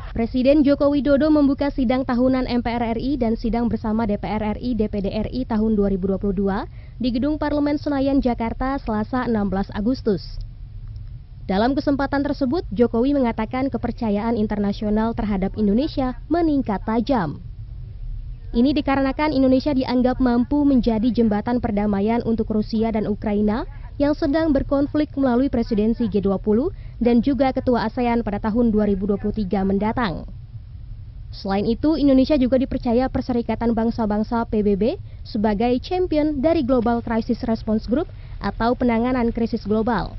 Presiden Joko Widodo membuka sidang tahunan MPR RI dan sidang bersama DPR RI DPD RI tahun 2022 di Gedung Parlemen Senayan, Jakarta, Selasa 16 Agustus. Dalam kesempatan tersebut, Jokowi mengatakan kepercayaan internasional terhadap Indonesia meningkat tajam. Ini dikarenakan Indonesia dianggap mampu menjadi jembatan perdamaian untuk Rusia dan Ukraina yang sedang berkonflik melalui presidensi G20 dan juga ketua ASEAN pada tahun 2023 mendatang. Selain itu, Indonesia juga dipercaya Perserikatan Bangsa-Bangsa PBB sebagai champion dari Global Crisis Response Group atau penanganan krisis global.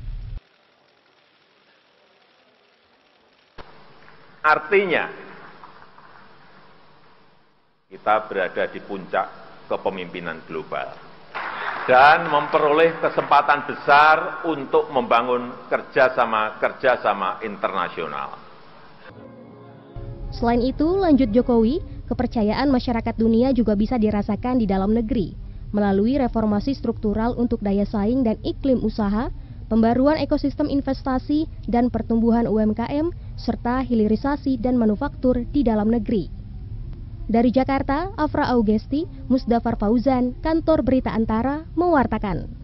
Artinya, kita berada di puncak kepemimpinan global dan memperoleh kesempatan besar untuk membangun kerjasama internasional. Selain itu, lanjut Jokowi, kepercayaan masyarakat dunia juga bisa dirasakan di dalam negeri melalui reformasi struktural untuk daya saing dan iklim usaha, pembaruan ekosistem investasi dan pertumbuhan UMKM, serta hilirisasi dan manufaktur di dalam negeri. Dari Jakarta, Afra Augesti, Musdafar Fauzan, Kantor Berita Antara, mewartakan.